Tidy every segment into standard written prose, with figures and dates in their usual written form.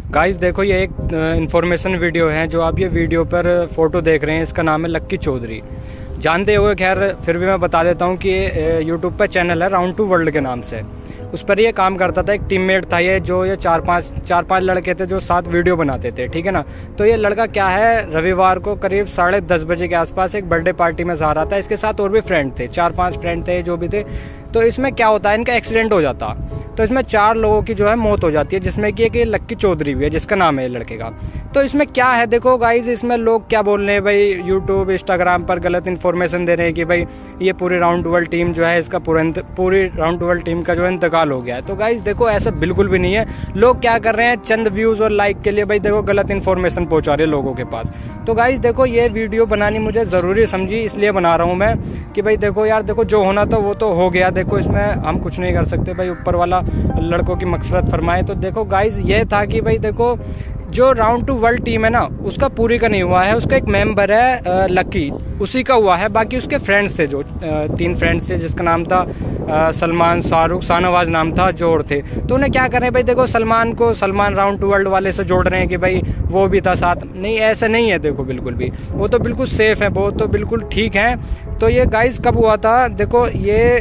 Guys देखो ये एक इन्फॉर्मेशन वीडियो है जो आप ये वीडियो पर फोटो देख रहे हैं, इसका नाम है लक्की चौधरी। जानते होंगे, खैर फिर भी मैं बता देता हूँ कि यूट्यूब पर चैनल है राउंड टू वर्ल्ड के नाम से। उस पर ये काम करता था, एक टीममेट था ये, जो ये चार पांच लड़के थे जो साथ वीडियो बनाते थे, ठीक है ना। तो ये लड़का क्या है, रविवार को करीब 10:30 बजे के आसपास एक बर्थडे पार्टी में जा रहा था। इसके साथ और भी फ्रेंड थे, 4-5 फ्रेंड थे जो भी थे। तो इसमें क्या होता है, इनका एक्सीडेंट हो जाता। तो इसमें 4 लोगों की जो है मौत हो जाती है, जिसमें कि एक लक्की चौधरी भी है, जिसका नाम है लड़के का। तो इसमें क्या है, देखो गाइज, इसमें लोग क्या बोल रहे हैं भाई, यूट्यूब इंस्टाग्राम पर गलत इन्फॉर्मेशन दे रहे हैं कि भाई ये पूरी राउंड वर्ल्ड टीम जो है, इसका पूरी राउंड वर्ल्ड टीम का जो है इंतकाल हो गया है। तो गाइज देखो ऐसा बिल्कुल भी नहीं है। लोग क्या कर रहे हैं, चंद व्यूज और लाइक के लिए भाई देखो गलत इन्फॉर्मेशन पहुंचा रहे हैं लोगों के पास। तो गाइज देखो ये वीडियो बनानी मुझे जरूरी समझी, इसलिए बना रहा हूँ मैं कि भाई देखो यार, देखो जो होना था वो तो हो गया। देखो इसमें हम कुछ नहीं कर सकते भाई, ऊपर वाला लड़कों की मगफिरत फरमाए। तो देखो गाइज ये था कि भाई देखो जो राउंड टू वर्ल्ड टीम है ना, उसका पूरी का नहीं हुआ है। उसका एक मेंबर है लकी, उसी का हुआ है। बाकी उसके फ्रेंड्स थे, जो 3 फ्रेंड्स थे, जिसका नाम था सलमान, शाहरुख, शाहनवाज नाम था, जोड़ थे। तो उन्हें क्या कर रहे हैं भाई, देखो सलमान राउंड टू वर्ल्ड वाले से जोड़ रहे हैं कि भाई वो भी था साथ। नहीं, ऐसा नहीं है, देखो बिल्कुल भी, वो तो बिल्कुल सेफ है, वो तो बिल्कुल ठीक है। तो ये गाइस कब हुआ था, देखो ये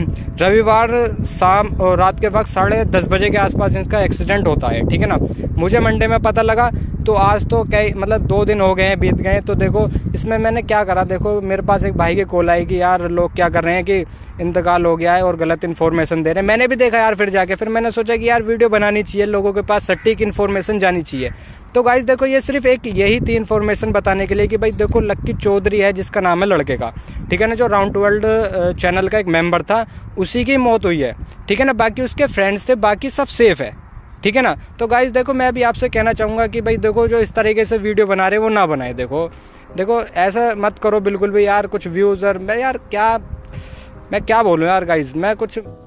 रविवार शाम और रात के वक्त 10:30 बजे के आसपास इनका एक्सीडेंट होता है, ठीक है ना। मुझे मंडे में पता लगा, तो आज तो कई मतलब 2 दिन हो गए हैं, बीत गए। तो देखो इसमें मैंने क्या करा, देखो मेरे पास एक भाई की कॉल आई कि यार लोग क्या कर रहे हैं कि इंतकाल हो गया है और गलत इन्फॉर्मेशन दे रहे हैं। मैंने भी देखा यार, फिर मैंने सोचा कि यार वीडियो बनानी चाहिए, लोगों के पास सटीक इन्फॉर्मेशन जानी चाहिए। तो गाइस देखो ये सिर्फ एक यही थी इन्फॉर्मेशन बताने के लिए कि भाई देखो लक्की चौधरी है, जिसका नाम है लड़के का, ठीक है ना, जो राउंड टू वर्ल्ड चैनल का एक मेंबर था, उसी की मौत हुई है, ठीक है ना। बाकी उसके फ्रेंड्स थे, बाकी सब सेफ है, ठीक है ना। तो गाइस देखो मैं भी आपसे कहना चाहूंगा कि भाई देखो जो इस तरीके से वीडियो बना रहे वो ना बनाए। देखो ऐसा मत करो बिल्कुल भी यार, कुछ व्यूज और मैं क्या बोलूं यार गाइस, मैं कुछ